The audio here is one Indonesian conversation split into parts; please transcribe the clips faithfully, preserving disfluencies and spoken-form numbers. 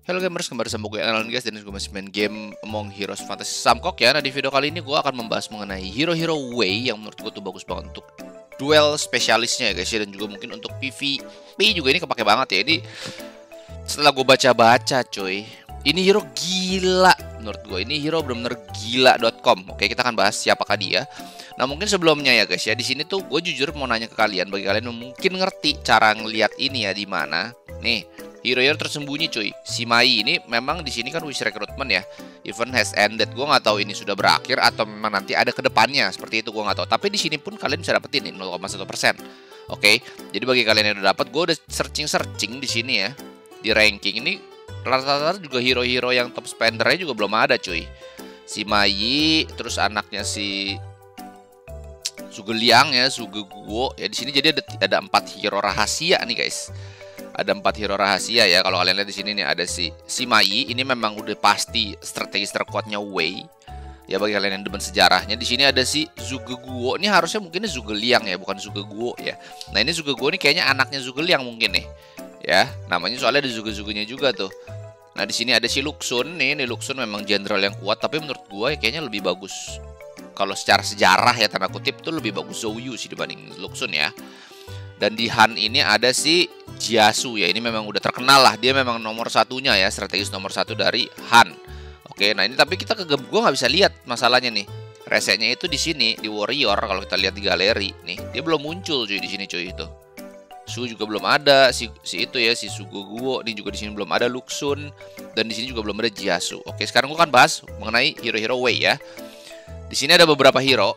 Halo gamers, kembali sama gue Alan guys, dan gue masih main game Among Heroes Fantasy Samkok ya. Nah di video kali ini gue akan membahas mengenai hero-hero way yang menurut gue tuh bagus banget untuk duel spesialisnya ya guys ya. Dan juga mungkin untuk P V P juga ini kepake banget ya. Ini setelah gue baca-baca coy, ini hero gila menurut gue. Ini hero bener-bener gila dot com. Oke, kita akan bahas siapakah dia. Nah mungkin sebelumnya ya guys ya, di sini tuh gue jujur mau nanya ke kalian, bagi kalian yang mungkin ngerti cara ngelihat ini ya di mana. Nih, hero-hero tersembunyi cuy. Si Mai ini memang di sini kan wish recruitment ya. Event has ended. Gue nggak tahu ini sudah berakhir atau memang nanti ada ke depannya. Seperti itu gue nggak tahu. Tapi di sini pun kalian bisa dapetin nih nol koma satu persen. Oke. Jadi bagi kalian yang udah dapat, gue udah searching-searching di sini ya. Di ranking ini rata-rata juga hero-hero yang top spendernya juga belum ada cuy. Si Mai, terus anaknya si Zhuge Liang ya, Zhuge Guo ya. Di sini jadi ada ada empat hero rahasia nih guys. Ada empat hero rahasia ya. Kalau kalian lihat di sini nih ada si si Mai, ini memang udah pasti strategis terkuatnya Wei. Ya bagi kalian yang demen sejarahnya, di sini ada si Zhuge Guo. Ini harusnya mungkinnya Zhuge Liang ya, bukan Zhuge Guo ya. Nah, ini Zhuge Guo ini kayaknya anaknya Zhuge Liang mungkin nih. Ya, namanya soalnya ada Zhuge-Zhugenya juga tuh. Nah, di sini ada si Luxun nih. Nih Luxun memang jenderal yang kuat, tapi menurut gua ya kayaknya lebih bagus kalau secara sejarah ya tanda kutip tuh lebih bagus Zhou Yu sih dibanding Luxun ya. Dan di Han ini ada si Jiasu ya, ini memang udah terkenal lah, dia memang nomor satunya ya, strategis nomor satu dari Han. Oke, nah ini tapi kita ke gue nggak bisa lihat masalahnya nih. Resetnya itu di sini di Warrior, kalau kita lihat di galeri nih, dia belum muncul cuy di sini cuy itu. Su juga belum ada, si, si itu ya si Zhuge Guo, ini juga di sini belum ada Luxun, dan di sini juga belum ada Jiasu. Oke, sekarang gue akan bahas mengenai hero-hero Wei ya. Di sini ada beberapa hero,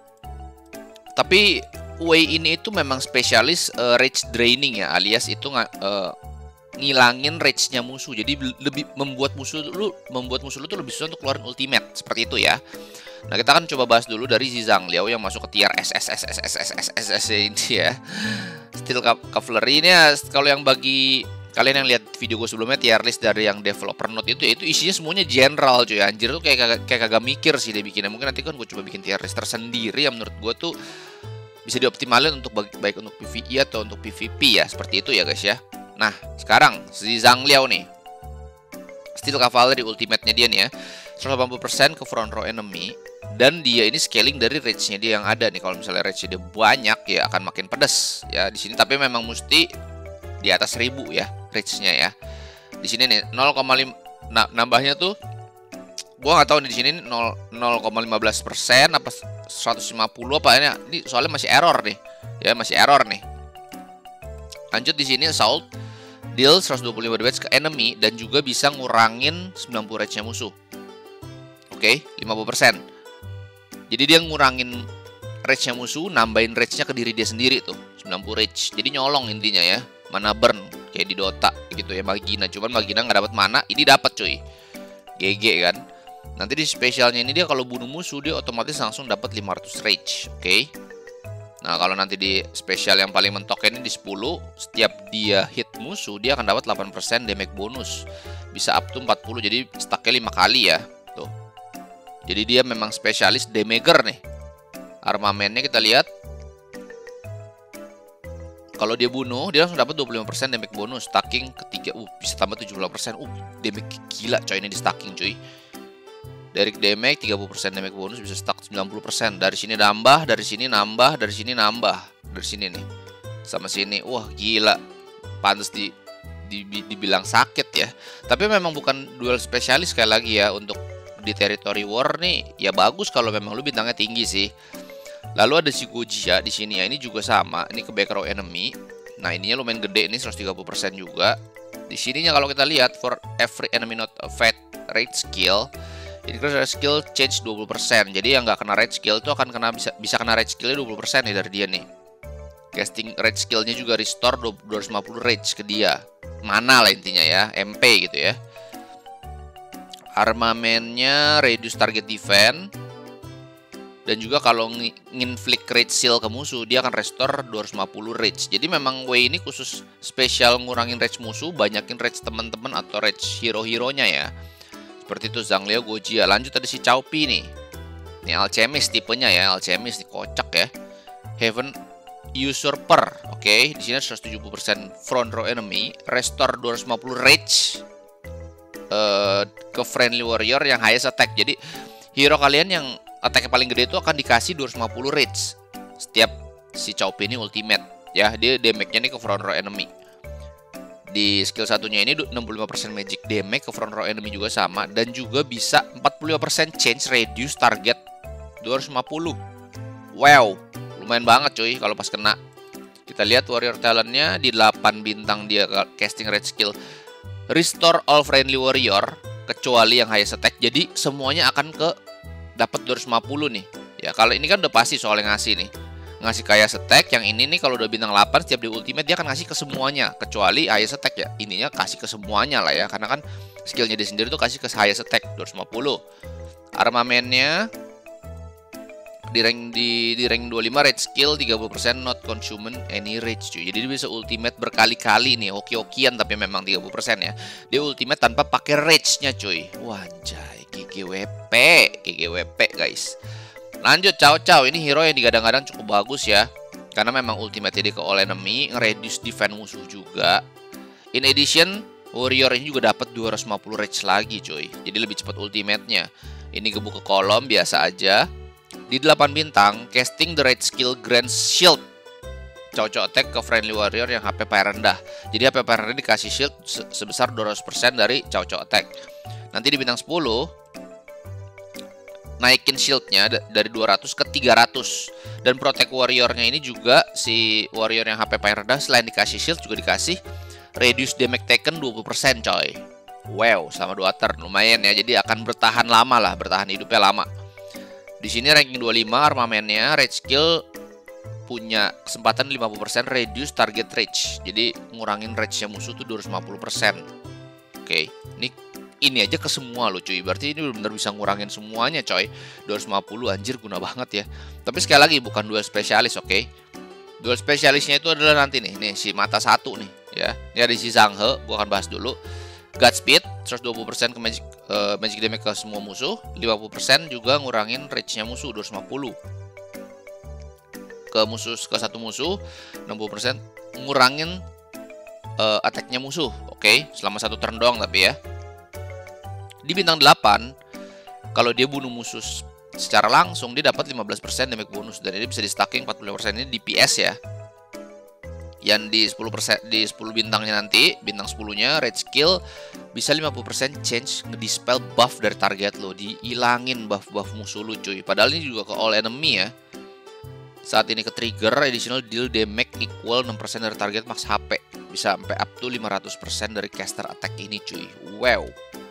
tapi Wei ini itu memang spesialis uh, rage draining ya, alias itu uh, ngilangin rage-nya musuh. Jadi lebih membuat musuh lu membuat musuh lu tuh lebih susah untuk keluarin ultimate seperti itu ya. Nah, kita akan coba bahas dulu dari si Zhang Liao yang masuk ke tier S S S S S S S S S ini ya. Steel Cavalry ini ya, kalau yang bagi kalian yang lihat video gue sebelumnya tier list dari yang developer note itu ya, itu isinya semuanya general cuy. Anjir tuh kayak kayak kagak mikir sih dia bikinnya. Mungkin nanti kan gue coba bikin tier list tersendiri yang menurut gue tuh bisa dioptimalin untuk baik, baik untuk P V E atau untuk P V P ya, seperti itu ya guys ya. Nah, sekarang si Zhang Liao nih, Steel Cavalry ultimate-nya dia nih ya, seratus delapan puluh persen ke front row enemy, dan dia ini scaling dari range-nya dia yang ada nih. Kalau misalnya range-nya dia banyak ya akan makin pedas ya di sini, tapi memang mesti di atas seribu ya range-nya ya. Di sini nih nol koma lima, nah, nambahnya tuh gua nggak tahu nih di sini nol koma lima belas persen apa seratus lima puluh apa ini, ini soalnya masih error nih. Ya, masih error nih. Lanjut di sini assault deal seratus dua puluh lima damage ke enemy dan juga bisa ngurangin sembilan puluh rage-nya musuh. Oke, lima puluh persen. Jadi dia ngurangin rage-nya musuh, nambahin rage-nya ke diri dia sendiri tuh, sembilan puluh rage. Jadi nyolong intinya ya. Mana burn kayak di Dota gitu ya Magina. Cuman Magina nggak dapat mana, ini dapat cuy. G G kan. Nanti di spesialnya ini dia kalau bunuh musuh dia otomatis langsung dapat lima ratus rage, oke? Okay? Nah, kalau nanti di spesial yang paling mentok ini di sepuluh, setiap dia hit musuh dia akan dapat delapan persen damage bonus. Bisa up to empat puluh, jadi stacknya lima kali ya. Tuh. Jadi dia memang spesialis damager nih. Armamennya kita lihat. Kalau dia bunuh, dia langsung dapat dua puluh lima persen damage bonus. Stacking ketiga, uh, bisa tambah tujuh puluh persen. Uh, damage gila coy ini di stacking cuy. Direct damage tiga puluh persen damage bonus, bisa stack sembilan puluh persen. Dari sini nambah, dari sini nambah, dari sini nambah. Dari sini nih. Sama sini. Wah, gila. Pantes di, di, di dibilang sakit ya. Tapi memang bukan duel spesialis sekali lagi ya. Untuk di territory war nih ya bagus kalau memang lu bintangnya tinggi sih. Lalu ada si Gojia di sini ya. Ini juga sama. Ini ke back row enemy. Nah, ininya lumayan gede ini seratus tiga puluh persen juga. Di sininya kalau kita lihat for every enemy not affect rate skill, increase skill change dua puluh persen. Jadi yang nggak kena rage skill itu akan kena bisa bisa kena rage skillnya dua puluh persen nih dari dia nih. Casting rage skillnya juga restore dua ratus lima puluh rage ke dia. Mana lah intinya ya, M P gitu ya. Armamennya reduce target defense. Dan juga kalau nginflict rage seal ke musuh dia akan restore dua ratus lima puluh rage. Jadi memang Wei ini khusus spesial ngurangin rage musuh, banyakin rage teman-teman atau rage hero-heronya ya. Seperti itu Zhang Liao, Gojia. Lanjut ada si Cao Pi nih. Ini alchemist tipenya ya, alchemist kocak ya. Heaven Usurper. Oke, okay. Di sini seratus tujuh puluh persen front row enemy, restore dua ratus lima puluh rage. uh, ke friendly warrior yang highest attack. Jadi hero kalian yang attack paling gede itu akan dikasih dua ratus lima puluh rage setiap si Chao Pei ini ultimate ya. Dia damage-nya nih ke front row enemy. Di skill satunya ini enam puluh lima persen magic damage ke front row enemy juga sama, dan juga bisa empat puluh lima persen change reduce target dua ratus lima puluh. Wow, lumayan banget cuy kalau pas kena. Kita lihat warrior talentnya di delapan bintang, dia casting red skill restore all friendly warrior kecuali yang highest attack. Jadi semuanya akan ke dapat dua ratus lima puluh nih. Ya kalau ini kan udah pasti soalnya ngasih nih. Ngasih ke highest attack. Yang ini nih kalau udah bintang delapan setiap di ultimate dia akan ngasih ke semuanya kecuali highest attack ya. Ininya kasih ke semuanya lah ya, karena kan skillnya dia sendiri tuh kasih ke highest attack dua ratus lima puluh. Armamennya di rank di di rank dua puluh lima rage skill tiga puluh persen not consume any rage cuy. Jadi dia bisa ultimate berkali-kali nih, hoki-hokian tapi memang tiga puluh persen ya. Dia ultimate tanpa pakai rage-nya cuy. Wanjay, G G W P, G G W P guys. Lanjut Cao Cao, ini hero yang digadang-gadang cukup bagus ya. Karena memang ultimate-nya dia ke all enemy, nge-reduce defense musuh juga. In addition, warrior ini juga dapat dua ratus lima puluh rage lagi cuy. Jadi lebih cepat ultimate-nya. Ini gebuk ke kolom biasa aja. Di delapan bintang, casting the right skill Grand Shield. Cao Cao attack ke friendly warrior yang H P paling rendah. Jadi H P paling rendah dikasih shield sebesar dua ratus persen dari Cao Cao attack. Nanti di bintang sepuluh, naikin shieldnya dari dua ratus ke tiga ratus. Dan protect warriornya ini juga, si warrior yang H P paling rendah selain dikasih shield juga dikasih reduce damage taken dua puluh persen coy. Wow, sama dua turn lumayan ya. Jadi akan bertahan lama lah, bertahan hidupnya lama. Di sini ranking dua puluh lima armamennya red skill punya kesempatan lima puluh persen reduce target rage. Jadi ngurangin rage-nya musuh tuh dua ratus lima puluh persen. Oke, ini ini aja ke semua loh cuy. Berarti ini benar-benar bisa ngurangin semuanya coy. dua ratus lima puluh anjir guna banget ya. Tapi sekali lagi bukan duel spesialis, oke. Okay? Duel spesialisnya itu adalah nanti nih, nih si mata satu nih ya. Ini ada si Zhang He, gua akan bahas dulu. Godspeed seratus dua puluh persen ke magic, uh, magic damage ke semua musuh, lima puluh persen juga ngurangin rage-nya musuh dua ratus lima puluh. Ke musuh ke satu musuh, enam puluh persen ngurangin uh, attack-nya musuh. Oke, okay? Selama satu turn doang tapi ya. Di bintang delapan, kalau dia bunuh musuh secara langsung dia dapat lima belas persen damage bonus, dan ini bisa di stacking empat puluh persen ini D P S ya. Yang di sepuluh persen di sepuluh bintangnya nanti, bintang sepuluh-nya red skill bisa lima puluh persen change ngedispel buff dari target lo, dihilangin buff-buff musuh lu cuy. Padahal ini juga ke all enemy ya. Saat ini ke trigger additional deal damage equal enam persen dari target max H P. Bisa sampai up to lima ratus persen dari caster attack ini cuy. Wow.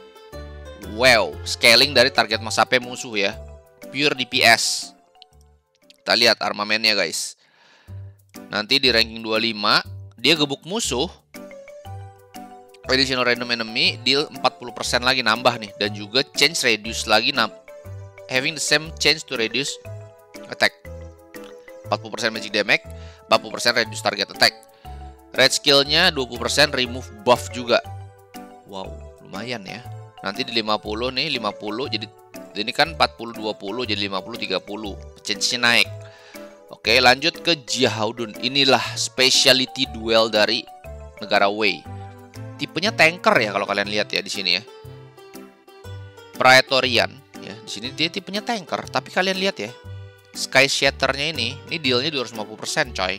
Wow, scaling dari target max H P musuh ya. Pure D P S. Kita lihat armamennya guys. Nanti di ranking dua puluh lima, dia gebuk musuh. Additional random enemy deal empat puluh persen lagi nambah nih, dan juga change reduce lagi, having the same change to reduce attack. empat puluh persen magic damage, empat puluh persen reduce target attack. Red skill-nya dua puluh persen remove buff juga. Wow, lumayan ya. Nanti di lima puluh nih, lima puluh jadi ini kan empat puluh dua puluh jadi lima puluh tiga puluh. Change-nya naik. Oke, lanjut ke Jiaodun. Inilah specialty duel dari negara Wei. Tipenya tanker ya kalau kalian lihat ya di sini ya. Praetorian ya. Di sini dia tipenya tanker, tapi kalian lihat ya. Sky Shatternya ini, ini dealnya dua ratus lima puluh persen coy.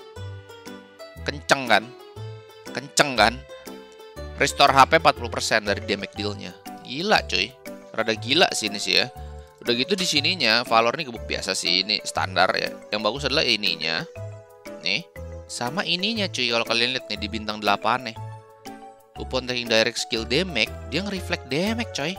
Kenceng kan? Kenceng kan? Restore H P empat puluh persen dari damage dealnya. Gila cuy. Rada gila sih ini sih ya. Udah gitu di sininya Valor nih gebuk biasa sih, ini standar ya. Yang bagus adalah ininya. Nih, sama ininya cuy kalau kalian lihat nih di bintang delapan nih. Upon taking direct skill damage, dia nge-reflect damage coy.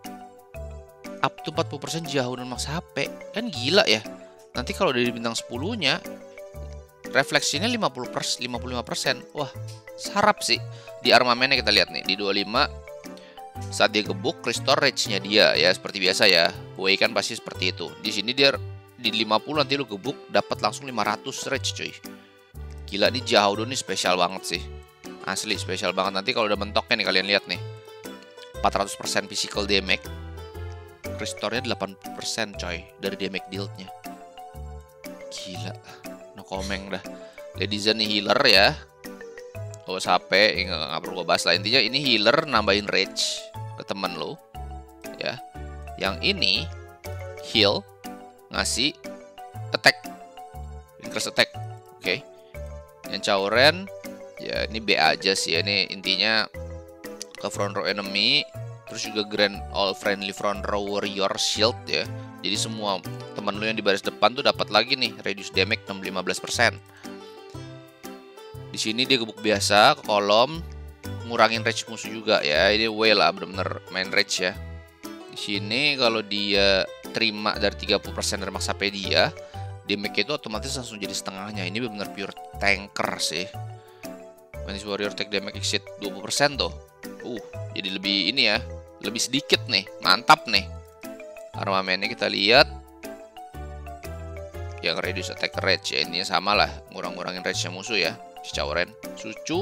Up to empat puluh persen jauh dan max H P. Kan gila ya. Nanti kalau dari bintang sepuluh-nya refleksinya lima puluh persen, lima puluh lima persen. Wah, sarap sih. Di armamennya kita lihat nih di dua puluh lima. Saat dia gebuk, restore rage-nya dia ya seperti biasa ya. Wei kan pasti seperti itu. Di sini dia di lima puluh nanti lu gebuk dapat langsung lima ratus rage cuy. Gila nih Jiaodun nih spesial banget sih. Asli spesial banget. Nanti kalau udah mentoknya nih kalian lihat nih. empat ratus persen physical damage. Restore-nya delapan puluh persen coy dari damage deal-nya. Gila. No comment dah. Lady Zan nih healer ya. awas H P, nggak, nggak perlu gue bahas lah. Intinya ini healer nambahin rage ke temen lo, ya. Yang ini heal ngasih attack, increase attack, oke. Okay. Yang Cauren ya ini B aja sih ya. Ini intinya ke front row enemy, terus juga grant all friendly front row warrior shield ya. Jadi semua teman lu yang di baris depan tuh dapat lagi nih reduce damage enam puluh lima belas persen. Di sini dia gebuk biasa ke kolom, ngurangin rage musuh juga ya. Ini way lah, bener-bener main rage ya. Di sini kalau dia terima dari tiga puluh persen dari max H P dia, damage itu otomatis langsung jadi setengahnya. Ini bener-bener pure tanker sih. When this warrior take damage exceed dua puluh persen tuh. Uh, jadi lebih ini ya, lebih sedikit nih. Mantap nih. Armamennya kita lihat yang reduce attack rage ya. Ini sama lah, ngurang-ngurangin rage-nya musuh ya. Si Cauren, Sucu.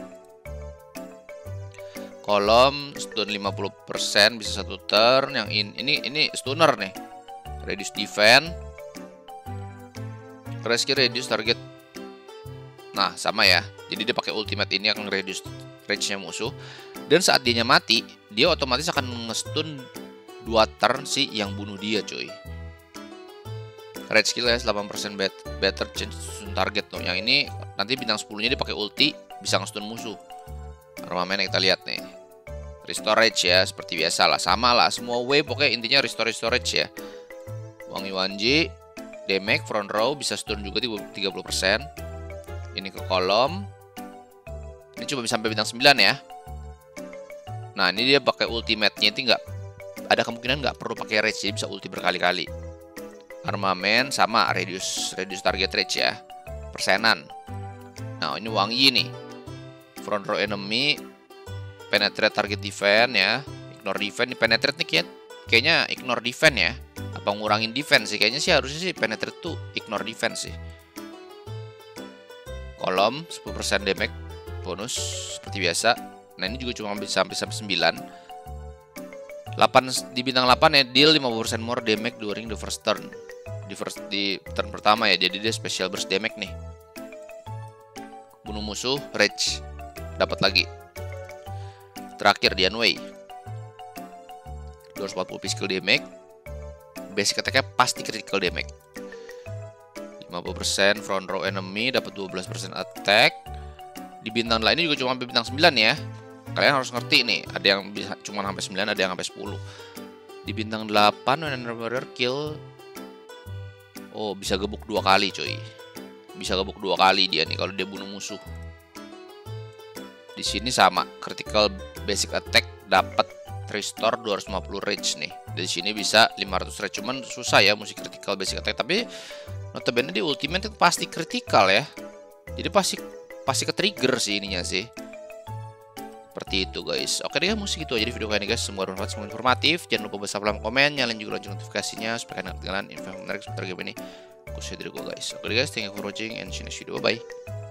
Kolom stun lima puluh persen bisa satu turn. Yang in, ini ini stunner nih. Reduce defense. Rescue reduce target. Nah, sama ya. Jadi dia pakai ultimate ini akan reduce rage-nya musuh. Dan saat dia mati, dia otomatis akan nge-stun dua turn si yang bunuh dia, cuy. Rage skill ya delapan persen bet better change to stun target tuh. Yang ini nanti bintang sepuluh-nya dia pakai ulti bisa nge-stun musuh. Armament kita lihat nih. Restore rage ya, seperti biasa lah, sama lah semua wave pokoknya intinya restore restore rage ya. Wangi Wanji, damage front row bisa stun juga tiga puluh persen. Ini ke kolom. Ini cuma bisa sampai bintang sembilan ya. Nah, ini dia pakai ultimate-nya itu nggak ada kemungkinan nggak perlu pakai rage, jadi bisa ulti berkali-kali. Armamen sama reduce reduce target rage ya, persenan. Nah, ini Wangi nih, front row enemy, penetrate target defense ya, ignore defense. Ini penetrate nih kayak, kayaknya ignore defense ya, apa ngurangin defense sih? Kayaknya sih harusnya sih penetrate tuh ignore defense sih. Kolom sepuluh persen damage bonus seperti biasa. Nah, ini juga cuma bisa sampai sampai sembilan. delapan di bintang delapan ya, deal lima puluh persen more damage during the first turn. Di first di turn pertama ya, jadi dia special burst damage nih. Bunuh musuh, rage dapat lagi. Terakhir di Anway. dua ratus empat puluh physical damage. Basic attack-nya pasti critical damage. lima puluh persen front row enemy dapat dua belas persen attack. Di bintang lainnya juga cuma sampai bintang sembilan ya. Kalian harus ngerti nih, ada yang bisa cuma sampai sembilan, ada yang sampai sepuluh. Di bintang delapan when warrior kill, oh bisa gebuk dua kali cuy. Bisa gebuk dua kali dia nih kalau dia bunuh musuh. Di sini sama, critical basic attack dapat restore dua ratus lima puluh rage nih. Di sini bisa lima ratus rage, cuman susah ya musik critical basic attack, tapi notabene di ultimate itu pasti critical ya. Jadi pasti pasti ke trigger sih ininya sih. Seperti itu guys. Oke deh, musik itu aja di video kali ini guys. Semua bermanfaat, semua informatif. Jangan lupa besar dalam komen, nyalain juga lonceng notifikasinya supaya kalian ketinggalan info menarik seputar game ini. Aku diri gue guys. Oke deh guys, thank you for watching and see you next video. Bye bye.